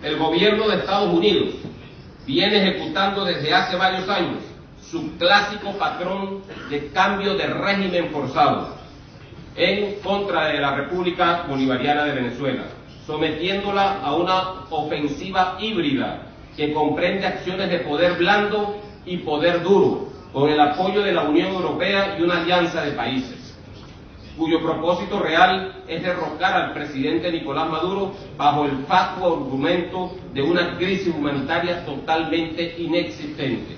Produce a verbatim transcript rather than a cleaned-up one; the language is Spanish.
El gobierno de Estados Unidos viene ejecutando desde hace varios años su clásico patrón de cambio de régimen forzado en contra de la República Bolivariana de Venezuela, sometiéndola a una ofensiva híbrida que comprende acciones de poder blando y poder duro, con el apoyo de la Unión Europea y una alianza de países, cuyo propósito real es derrocar al presidente Nicolás Maduro bajo el fatuo argumento de una crisis humanitaria totalmente inexistente.